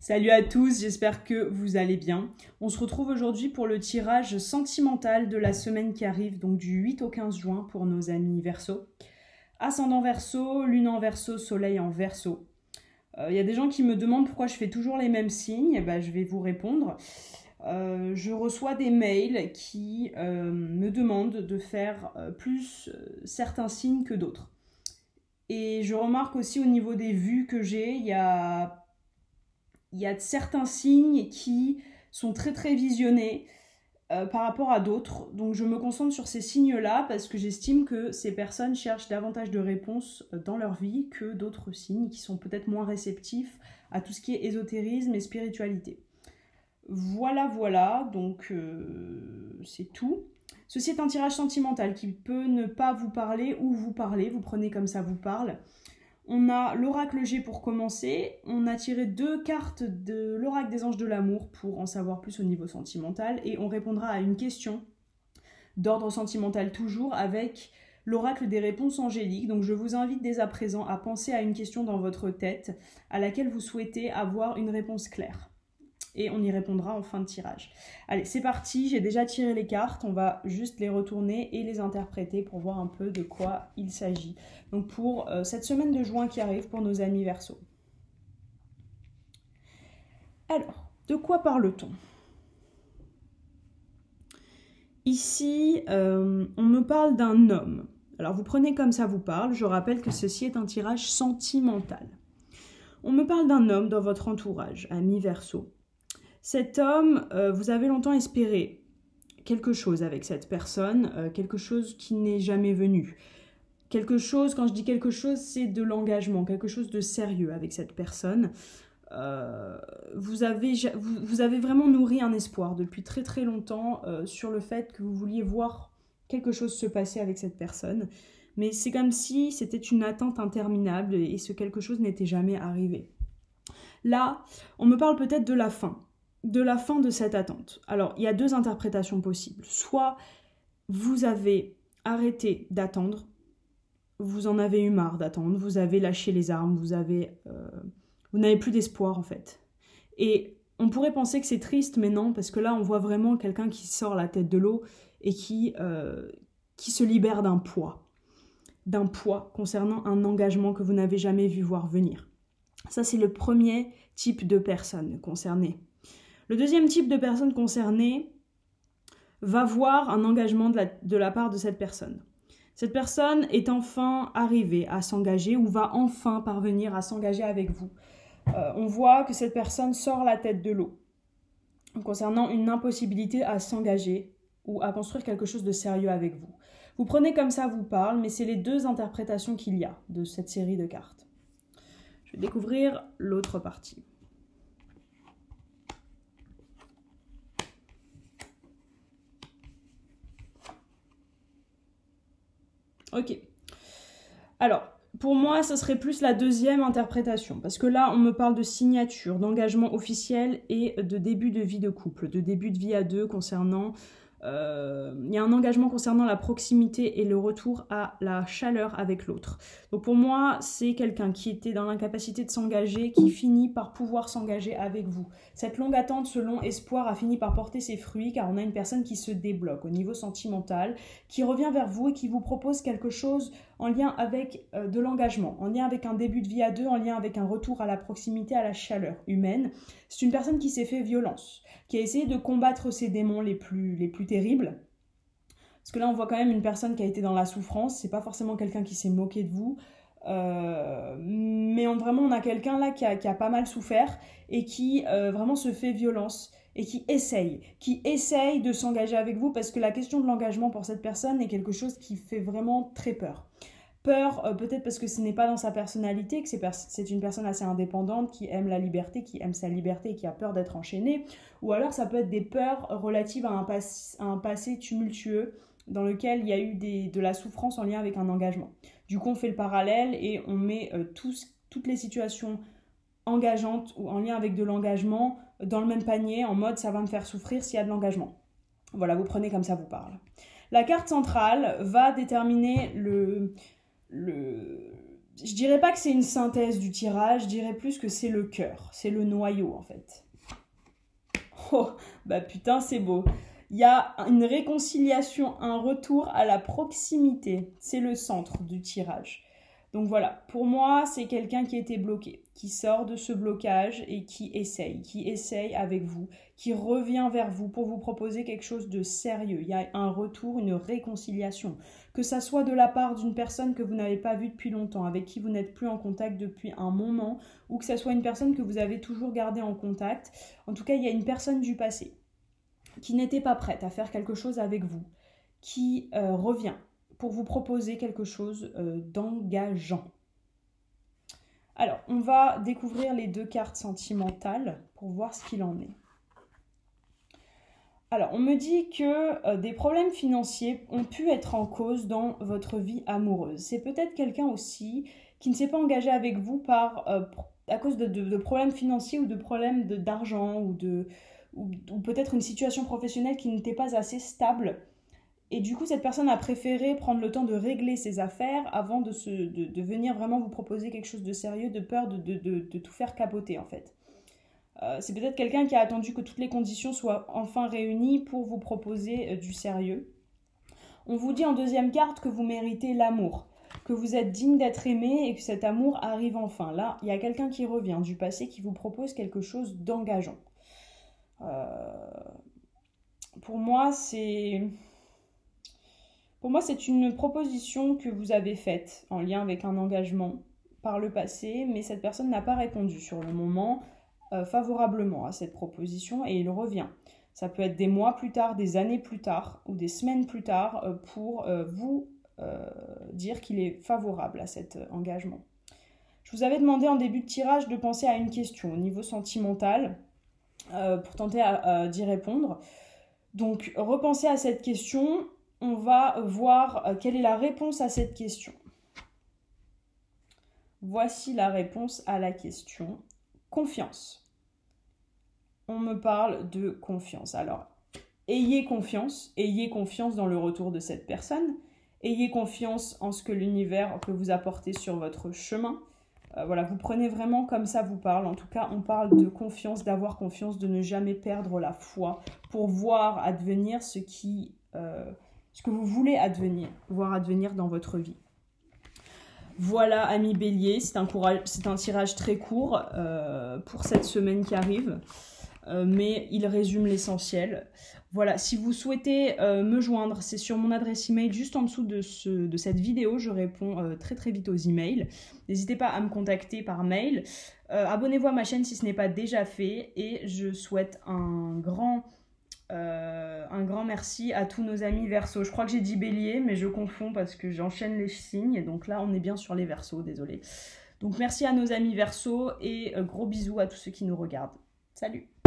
Salut à tous, j'espère que vous allez bien. On se retrouve aujourd'hui pour le tirage sentimental de la semaine qui arrive, donc du 8 au 15 juin pour nos amis Verseau. Ascendant Verseau, Lune en Verseau, Soleil en Verseau. Il y a des gens qui me demandent pourquoi je fais toujours les mêmes signes. Je vais vous répondre. Je reçois des mails qui me demandent de faire plus certains signes que d'autres. Et je remarque aussi au niveau des vues que j'ai, il y a certains signes qui sont très très visionnés par rapport à d'autres. Donc je me concentre sur ces signes-là parce que j'estime que ces personnes cherchent davantage de réponses dans leur vie que d'autres signes qui sont peut-être moins réceptifs à tout ce qui est ésotérisme et spiritualité. Voilà, donc c'est tout. Ceci est un tirage sentimental qui peut ne pas vous parler ou vous parler, vous prenez comme ça vous parle. On a l'oracle G pour commencer, on a tiré 2 cartes de l'oracle des anges de l'amour pour en savoir plus au niveau sentimental et on répondra à une question d'ordre sentimental toujours avec l'oracle des réponses angéliques. Donc je vous invite dès à présent à penser à une question dans votre tête à laquelle vous souhaitez avoir une réponse claire. Et on y répondra en fin de tirage. Allez, c'est parti, j'ai déjà tiré les cartes, on va juste les retourner et les interpréter pour voir un peu de quoi il s'agit. Donc pour cette semaine de juin qui arrive pour nos amis Verseau. Alors, de quoi parle-t-on? Ici, on me parle d'un homme. Alors vous prenez comme ça vous parle, je rappelle que ceci est un tirage sentimental. On me parle d'un homme dans votre entourage, ami Verseau. Cet homme, vous avez longtemps espéré quelque chose avec cette personne, quelque chose qui n'est jamais venu. Quelque chose, quand je dis quelque chose, c'est de l'engagement, quelque chose de sérieux avec cette personne. Vous avez vraiment nourri un espoir depuis très très longtemps sur le fait que vous vouliez voir quelque chose se passer avec cette personne. Mais c'est comme si c'était une attente interminable et ce quelque chose n'était jamais arrivé. Là, on me parle peut-être de la fin de cette attente. Alors, il y a 2 interprétations possibles. Soit vous avez arrêté d'attendre, vous en avez eu marre d'attendre, vous avez lâché les armes, vous n'avez plus d'espoir en fait. Et on pourrait penser que c'est triste, mais non, parce que là, on voit vraiment quelqu'un qui sort la tête de l'eau et qui se libère d'un poids concernant un engagement que vous n'avez jamais vu voir venir. Ça, c'est le premier type de personne concernée. Le deuxième type de personne concernée va voir un engagement de la part de cette personne. Cette personne est enfin arrivée à s'engager ou va enfin parvenir à s'engager avec vous. On voit que cette personne sort la tête de l'eau concernant une impossibilité à s'engager ou à construire quelque chose de sérieux avec vous. Vous prenez comme ça vous parle, mais c'est les 2 interprétations qu'il y a de cette série de cartes. Je vais découvrir l'autre partie. Ok. Alors, pour moi, ce serait plus la 2e interprétation. Parce que là, on me parle de signature, d'engagement officiel et de début de vie de couple, de début de vie à 2 concernant... il y a un engagement concernant la proximité et le retour à la chaleur avec l'autre. Donc pour moi, c'est quelqu'un qui était dans l'incapacité de s'engager, qui finit par pouvoir s'engager avec vous. Cette longue attente, ce long espoir a fini par porter ses fruits, car on a une personne qui se débloque au niveau sentimental, qui revient vers vous et qui vous propose quelque chose en lien avec de l'engagement, en lien avec un début de vie à 2, en lien avec un retour à la proximité, à la chaleur humaine. C'est une personne qui s'est fait violence, qui a essayé de combattre ses démons les plus terribles. Parce que là, on voit quand même une personne qui a été dans la souffrance. C'est pas forcément quelqu'un qui s'est moqué de vous. Mais on a quelqu'un là qui a pas mal souffert et qui vraiment se fait violence et qui essaye de s'engager avec vous parce que la question de l'engagement pour cette personne est quelque chose qui fait vraiment très peur. Peur, peut-être parce que ce n'est pas dans sa personnalité, que c'est une personne assez indépendante, qui aime la liberté, qui aime sa liberté et qui a peur d'être enchaînée. Ou alors ça peut être des peurs relatives à un passé tumultueux dans lequel il y a eu de la souffrance en lien avec un engagement. Du coup, on fait le parallèle et on met toutes les situations engageantes ou en lien avec de l'engagement dans le même panier, en mode ça va me faire souffrir s'il y a de l'engagement. Voilà, vous prenez comme ça vous parle. La carte centrale va déterminer Je dirais pas que c'est une synthèse du tirage, je dirais plus que c'est le cœur, c'est le noyau en fait. Oh, bah putain, c'est beau. Il y a une réconciliation, un retour à la proximité. C'est le centre du tirage. Donc voilà, pour moi, c'est quelqu'un qui était bloqué, qui sort de ce blocage et qui essaye avec vous, qui revient vers vous pour vous proposer quelque chose de sérieux. Il y a un retour, une réconciliation. Que ça soit de la part d'une personne que vous n'avez pas vue depuis longtemps, avec qui vous n'êtes plus en contact depuis un moment, ou que ça soit une personne que vous avez toujours gardée en contact. En tout cas, il y a une personne du passé qui n'était pas prête à faire quelque chose avec vous, qui revient pour vous proposer quelque chose d'engageant. Alors, on va découvrir les 2 cartes sentimentales pour voir ce qu'il en est. Alors, on me dit que des problèmes financiers ont pu être en cause dans votre vie amoureuse. C'est peut-être quelqu'un aussi qui ne s'est pas engagé avec vous à cause de problèmes financiers ou de problèmes d'argent ou peut-être une situation professionnelle qui n'était pas assez stable. Et du coup, cette personne a préféré prendre le temps de régler ses affaires avant de venir vraiment vous proposer quelque chose de sérieux, de peur de tout faire capoter en fait. C'est peut-être quelqu'un qui a attendu que toutes les conditions soient enfin réunies pour vous proposer du sérieux. On vous dit en 2e carte que vous méritez l'amour, que vous êtes digne d'être aimé et que cet amour arrive enfin. Là, il y a quelqu'un qui revient du passé qui vous propose quelque chose d'engageant. Pour moi, c'est une proposition que vous avez faite en lien avec un engagement par le passé, mais cette personne n'a pas répondu sur le moment favorablement à cette proposition et il revient. Ça peut être des mois plus tard, des années plus tard ou des semaines plus tard pour vous dire qu'il est favorable à cet engagement. Je vous avais demandé en début de tirage de penser à une question au niveau sentimental pour tenter d'y répondre. Donc, repensez à cette question. On va voir quelle est la réponse à cette question. Voici la réponse à la question. Confiance. On me parle de confiance. Alors, ayez confiance dans le retour de cette personne. Ayez confiance en ce que l'univers peut vous apporter sur votre chemin. Voilà, vous prenez vraiment comme ça vous parle. En tout cas, on parle de confiance, d'avoir confiance, de ne jamais perdre la foi pour voir advenir ce que vous voulez voir advenir dans votre vie. Voilà, amis Bélier, c'est un tirage très court pour cette semaine qui arrive, mais il résume l'essentiel. Voilà, si vous souhaitez me joindre, c'est sur mon adresse email juste en dessous de cette vidéo. Je réponds très très vite aux emails. N'hésitez pas à me contacter par mail. Abonnez-vous à ma chaîne si ce n'est pas déjà fait et je souhaite un grand merci à tous nos amis Verseau. Je crois que j'ai dit Bélier, mais je confonds parce que j'enchaîne les signes. Donc là, on est bien sur les Verseaux, désolé. Donc merci à nos amis Verseau et gros bisous à tous ceux qui nous regardent. Salut!